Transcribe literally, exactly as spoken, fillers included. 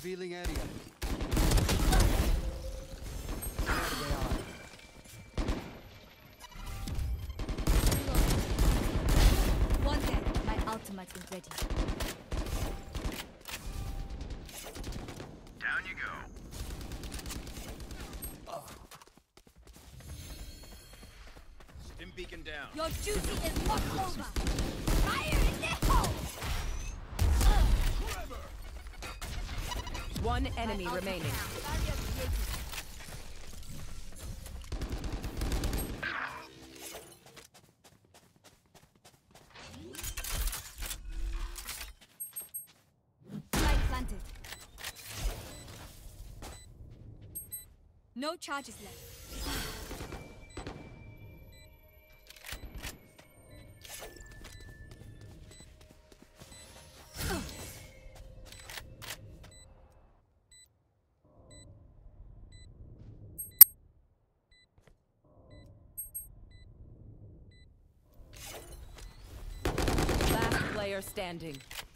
Revealing area. One dead. My ultimate is ready. Down you go. Stim beacon down. Your duty is not over. Fire in the hole! One enemy My ultimate remaining. now. Barrier created. Light planted. No charges left. Last player standing.